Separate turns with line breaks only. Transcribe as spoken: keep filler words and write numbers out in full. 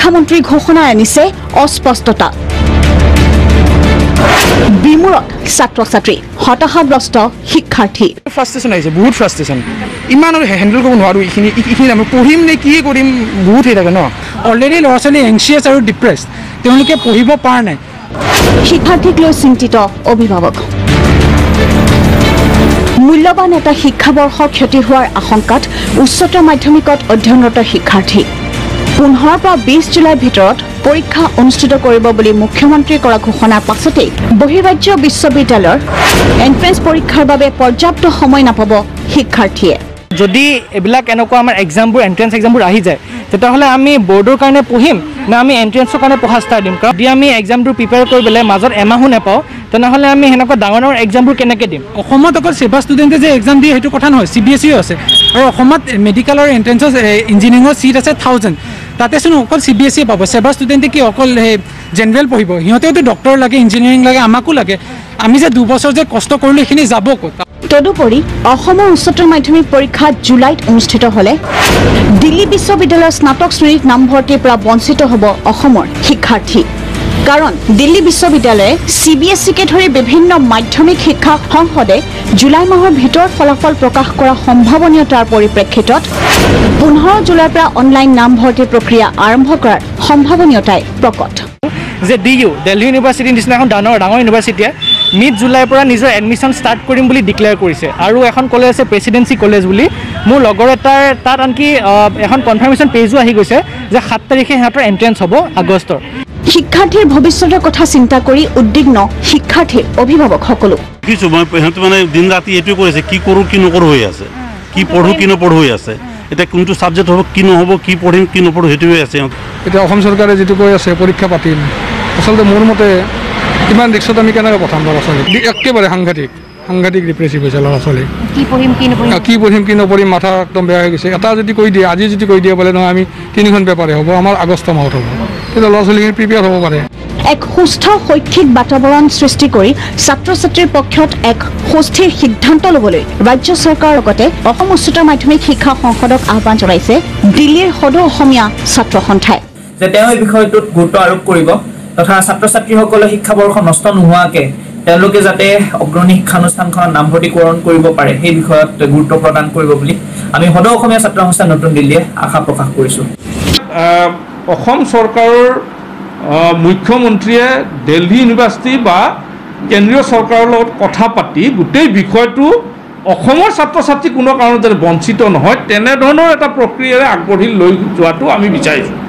শিক্ষামন্ত্ৰী ঘোষণা আনিছে অস্পষ্টতা বিমূৰত ছাত্ৰ ছাত্ৰী হতাশাগ্ৰস্ত শিক্ষাৰ্থী
ফ্ৰাষ্ট্ৰেশ্যন আহিছে বহুত ফ্ৰাষ্ট্ৰেশ্যন ইমান আৰু হেণ্ডেল কৰিব নোৱাৰো এইখিনি এইখিনি আমি পঢ়িম নে কি কৰিম বহুত হৈ থাকে ন
অলৰেডি ল'ৰা ছোৱালী এংচিয়াছ আৰু ডিপ্ৰেছড তেওঁলোকে পঢ়িব পৰা নাই
শিক্ষাৰ্থীক লৈ চিন্তিত অভিভাৱক মূল্যৱান এটা শিক্ষাবৰ্ষ ক্ষতি হোৱাৰ আশংকাত উচ্চতৰ মাধ্যমিকত অধ্যয়নৰত শিক্ষাৰ্থী পোন্ধৰৰ পৰা বিশ জুলাইৰ ভিতৰত পৰীক্ষা অনুষ্ঠিত কৰিব বুলি মুখ্যমন্ত্ৰীয়ে কৰা ঘোষণাৰ পাছতেই বহিৰাজ্য বিশ্ববিদ্যালয়ৰ এন্ট্ৰেন্স পৰীক্ষাৰ বাবে পৰ্যাপ্ত সময় নাপাব শিক্ষাৰ্থীয়ে
যদি এবিলাক এনেকুৱা আমাৰ এক্সামবোৰ এন্ট্ৰেন্স এক্সামবোৰ আহি যায় তেতিয়াহ'লে আমি বৰ্ডৰ কাৰণে পঢ়িম না আমি এন্ট্ৰেন্সৰ কাৰণে পঢ়া ষ্টাৰ্ট দিম কাৰণ যদি আমি এক্সামটো প্ৰিপেয়াৰ কৰিবলৈ মাজত এমাহো নাপাওঁ তেনেহ'লে আমি সেনেকুৱা ডাঙৰ ডাঙৰ এক্সামবোৰ কেনেকৈ দিম
অসমত অকল চেবা ষ্টুডেণ্টে যে এক্সাম দিয়ে সেইটো কথা নহয় চি বি এছ ইও আছে আৰু অসমত মেডিকেলৰ এণ্ট্ৰেন্সৰ ইঞ্জিনিয়াৰিঙৰ চিট আছে থাউজেণ্ড তাতেচোন অকল চি বি এছ ই পাব চেবা ষ্টুডেণ্টে কি অকল জেনেৰেল পঢ়িব সিহঁতেওতো ডক্টৰ লাগে ইঞ্জিনিয়াৰিং লাগে আমাকো লাগে আমি যে দুবছৰ যে কষ্ট কৰিলোঁ এইখিনি যাব ক'ত
তদুপৰি অসমৰ উচ্চতৰ মাধ্যমিক পৰীক্ষা জুলাইত অনুষ্ঠিত হ'লে দিল্লী বিশ্ববিদ্যালয়ৰ স্নাতক শ্ৰেণীত নামভৰ্তিৰ পৰা বঞ্চিত হ'ব অসমৰ শিক্ষাৰ্থী কাৰণ দিল্লী বিশ্ববিদ্যালয়ে চি বি এছ ইকে ধৰি বিভিন্ন মাধ্যমিক শিক্ষা সংসদে জুলাই মাহৰ ভিতৰত ফলাফল প্ৰকাশ কৰা সম্ভাৱনীয়তাৰ পৰিপ্ৰেক্ষিতত পোন্ধৰ জুলাইৰ পৰা অনলাইন নামভৰ্তিৰ প্ৰক্ৰিয়া আৰম্ভ কৰাৰ সম্ভাৱনীয়তাই প্ৰকট
যে ডি ইউ দিল্লী ইউনিভাৰ্চিটিৰ নিচিনা এখন ডাঙৰ ডাঙৰ ইউনিভাৰ্চিটিয়ে মিড জুলাইৰ পৰা নিজৰ এডমিশ্যন ষ্টাৰ্ট কৰিম বুলি ডিক্লেয়াৰ কৰিছে আৰু এখন কলেজ আছে প্ৰেচিডেঞ্চি কলেজ বুলি মোৰ লগৰ এটাৰ তাত আনকি এখন কনফাৰ্মেশ্যন পেজো আহি গৈছে যে সাত তাৰিখে সিহঁতৰ এণ্ট্ৰেন্স হ'ব আগষ্টৰ
শিক্ষাৰ্থীৰ ভৱিষ্যতৰ কথা চিন্তা কৰি উদ্বিগ্ন শিক্ষাৰ্থীৰ অভিভাৱকসকলো
কিছু মই সিহঁতে মানে দিন ৰাতি এইটোৱে কৰিছে কি কৰোঁ কি নকৰোঁ হৈ আছে কি পঢ়োঁ কি নপঢ়োঁ হৈ আছে এতিয়া কোনটো ছাবজেক্ট হ'ব কি নহ'ব কি পঢ়িম কি নপঢ়োঁ সেইটোৱে আছে
এতিয়া অসম চৰকাৰে যিটো কৈ আছে পৰীক্ষা পাতিম আচলতে মোৰ মতে ইমান ৰিক্সত আমি কেনেকৈ পঠাম ল'ৰা ছোৱালী একেবাৰে সাংঘাতিক সাংঘাতিক ৰিপ্ৰেছিভ হৈছে ল'ৰা ছোৱালী
কি পঢ়িম কি নপঢ়িম
কি পঢ়িম কি নপঢ়িম মাথা একদম বেয়া হৈ গৈছে এটা যদি কৈ দিয়ে আজি যদি কৈ দিয়ে বোলে নহয় আমি তিনিখন পেপাৰে হ'ব আমাৰ আগষ্ট মাহত হ'ব কিন্তু ল'ৰা ছোৱালীখিনি প্ৰিপেয়াৰ হ'ব পাৰে
এক সুস্থ শৈক্ষিক বাতাবৰণ সৃষ্টি কৰি ছাত্ৰ ছাত্ৰীৰ পক্ষত এক সুস্থিৰ সিদ্ধান্ত ল'বলৈ ৰাজ্য চৰকাৰৰ লগতে অসম উচ্চতৰ মাধ্যমিক শিক্ষা সংসদক আহ্বান জনাইছে দিল্লীৰ সদৌ অসমীয়া ছাত্ৰ সন্থাই
যে তেওঁ এই বিষয়টোত গুৰুত্ব আৰোপ কৰিব তথা ছাত্ৰ ছাত্ৰীসকলে শিক্ষাবৰ্ষ নষ্ট নোহোৱাকৈ তেওঁলোকে যাতে অগ্ৰণী শিক্ষানুষ্ঠানখনত নামভৰ্তিকৰণ কৰিব পাৰে সেই বিষয়ত গুৰুত্ব প্ৰদান কৰিব বুলি আমি সদৌ অসমীয়া ছাত্ৰ সংস্থা নতুন দিল্লীয়ে আশা প্ৰকাশ কৰিছোঁ
অসম চৰকাৰৰ মুখ্যমন্ত্ৰীয়ে দিল্লী ইউনিভাৰ্চিটি বা কেন্দ্ৰীয় চৰকাৰৰ লগত কথা পাতি গোটেই বিষয়টো অসমৰ ছাত্ৰ ছাত্ৰী কোনো কাৰণত যাতে বঞ্চিত নহয় তেনেধৰণৰ এটা প্ৰক্ৰিয়াৰে আগবাঢ়ি লৈ যোৱাটো আমি বিচাৰিছোঁ